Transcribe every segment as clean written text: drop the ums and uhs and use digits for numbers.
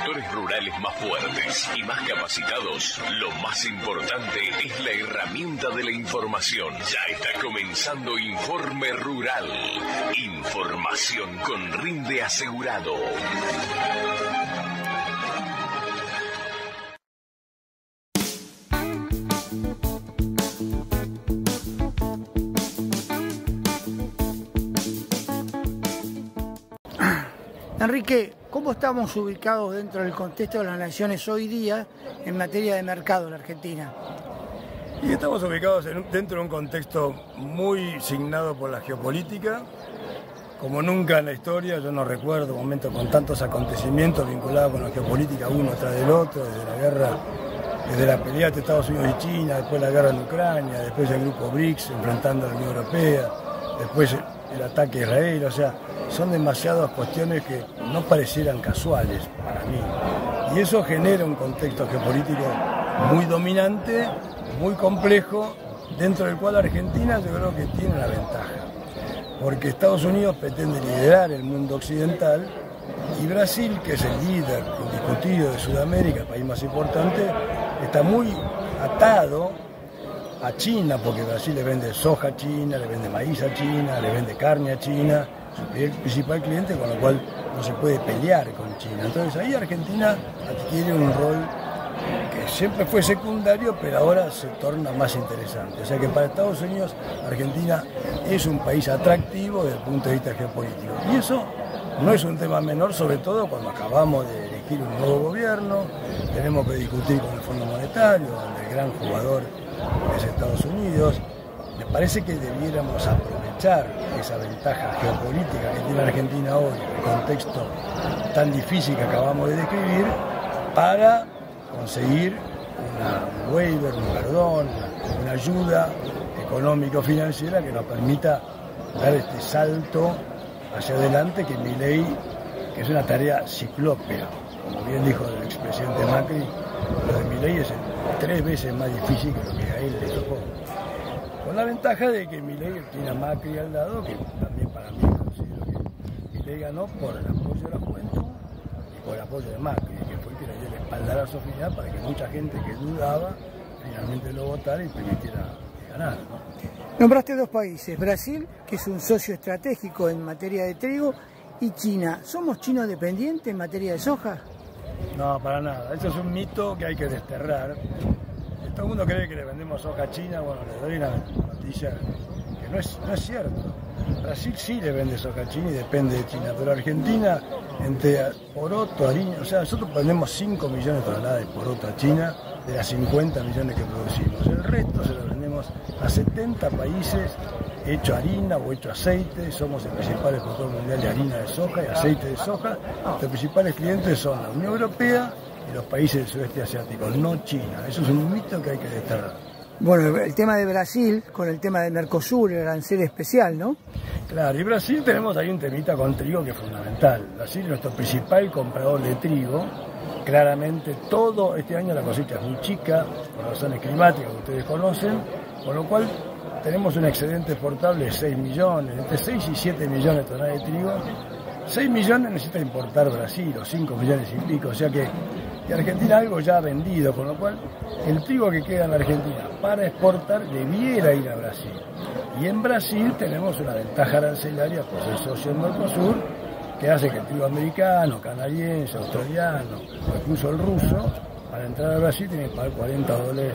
sectores rurales más fuertes y más capacitados, lo más importante es la herramienta de la información. Ya está comenzando Informe Rural. Información con rinde asegurado. Enrique, ¿cómo estamos ubicados dentro del contexto de las naciones hoy día en materia de mercado en la Argentina? Y estamos ubicados dentro de un contexto muy signado por la geopolítica. Como nunca en la historia, yo no recuerdo un momento con tantos acontecimientos vinculados con la geopolítica uno tras del otro, desde la guerra, desde la pelea entre Estados Unidos y China, después la guerra en Ucrania, después el grupo BRICS enfrentando a la Unión Europea, después el ataque a Israel, o sea, son demasiadas cuestiones que no parecieran casuales para mí. Y eso genera un contexto geopolítico muy dominante, muy complejo, dentro del cual Argentina yo creo que tiene una ventaja. Porque Estados Unidos pretende liderar el mundo occidental y Brasil, que es el líder indiscutido de Sudamérica, el país más importante, está muy atado a China, porque Brasil le vende soja a China, le vende maíz a China, le vende carne a China, es el principal cliente, con lo cual no se puede pelear con China. Entonces ahí Argentina adquiere un rol que siempre fue secundario, pero ahora se torna más interesante. O sea que para Estados Unidos, Argentina es un país atractivo desde el punto de vista geopolítico. Y eso no es un tema menor, sobre todo cuando acabamos de elegir un nuevo gobierno, tenemos que discutir con el Fondo Monetario, donde el gran jugador es Estados Unidos. Me parece que debiéramos aprovechar esa ventaja geopolítica que tiene Argentina hoy, en el contexto tan difícil que acabamos de describir, para conseguir un waiver, un perdón, una ayuda económico-financiera que nos permita dar este salto hacia adelante que Milei, que es una tarea ciclópea, como bien dijo el expresidente Macri, lo de Milei es 3 veces más difícil que lo que a él le tocó. Con la ventaja de que Milei tiene a Macri al lado, que también para mí considero que Milei ganó por el apoyo de la juventud y por el apoyo de Macri, que fue el que le dio el espaldarazo final para que mucha gente que dudaba finalmente lo votara y permitiera que ganara, ¿no? Nombraste 2 países, Brasil, que es un socio estratégico en materia de trigo, y China. ¿Somos chinos dependientes en materia de soja? No, para nada. Eso es un mito que hay que desterrar. Todo el mundo cree que le vendemos soja a China. Bueno, le doy una noticia que no es cierto. Brasil sí le vende soja a China y depende de China, pero Argentina, entre poroto, harina, o sea, nosotros vendemos 5 millones de toneladas de poroto a China de las 50 millones que producimos. El resto se lo vendemos a 70 países, hecho harina o hecho aceite. Somos el principal exportador mundial de harina de soja y aceite de soja. Los principales clientes son la Unión Europea y los países del sudeste asiático, no China. Eso es un mito que hay que desterrar. Bueno, el tema de Brasil con el tema de Mercosur, el arancel especial, ¿no? Claro, y Brasil tenemos ahí un temita con trigo que es fundamental. Brasil es nuestro principal comprador de trigo. Claramente todo este año la cosecha es muy chica, por razones climáticas que ustedes conocen, con lo cual tenemos un excedente exportable de 6 millones, entre 6 y 7 millones de toneladas de trigo. 6 millones necesita importar Brasil, o 5 millones y pico, o sea que Argentina algo ya ha vendido, con lo cual el trigo que queda en la Argentina para exportar debiera ir a Brasil. Y en Brasil tenemos una ventaja arancelaria por ser socio del Mercosur, que hace que el trigo americano, canadiense, australiano, o incluso el ruso, para entrar a Brasil tiene que pagar $40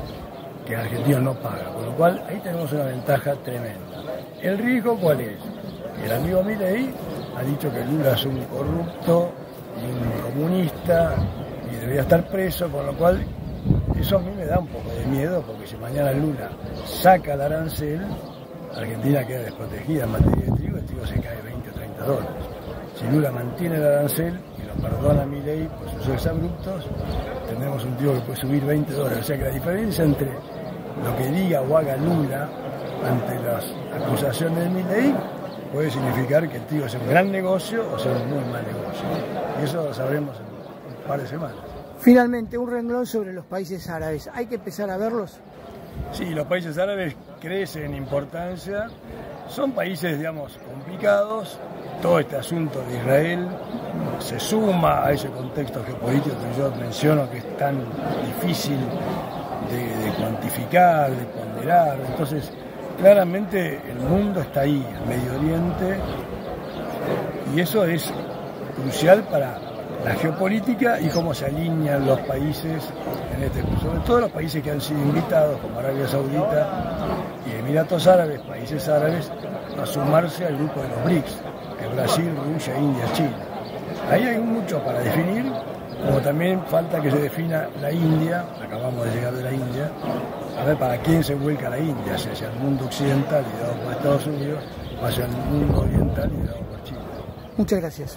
que Argentina no paga, con lo cual ahí tenemos una ventaja tremenda. ¿El riesgo cuál es? El amigo Milei ha dicho que Lula es un corrupto y un comunista y debería estar preso, con lo cual eso a mí me da un poco de miedo, porque si mañana Lula saca el arancel, Argentina queda desprotegida en materia de trigo, el trigo se cae 20 o 30 dólares. Si Lula mantiene el arancel y lo perdona a Milei por sus exabruptos, tendremos un trigo que puede subir 20 dólares. O sea que la diferencia entre lo que diga o haga Lula ante las acusaciones de Milei puede significar que el trigo es un gran negocio o sea un muy mal negocio. Y eso lo sabremos en un par de semanas. Finalmente, un renglón sobre los países árabes. ¿Hay que empezar a verlos? Sí, los países árabes crecen en importancia. Son países, digamos, complicados, todo este asunto de Israel se suma a ese contexto geopolítico que yo menciono, que es tan difícil de cuantificar, de ponderar. Entonces, claramente el mundo está ahí, el Medio Oriente, y eso es crucial para la geopolítica y cómo se alinean los países, sobre todo los países que han sido invitados, como Arabia Saudita y Emiratos Árabes, países árabes, a sumarse al grupo de los BRICS, que es Brasil, Rusia, India, China. Ahí hay mucho para definir, como también falta que se defina la India, acabamos de llegar de la India, a ver para quién se vuelca la India, si hacia el mundo occidental liderado por Estados Unidos o hacia el mundo oriental liderado por China. Muchas gracias.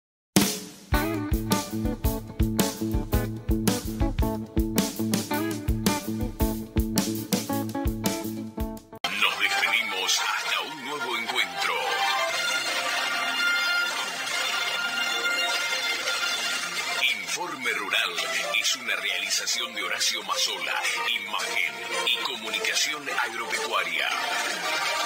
Nos despedimos hasta un nuevo encuentro. Informe Rural es una realización de Horacio Mazzola, imagen y comunicación agropecuaria.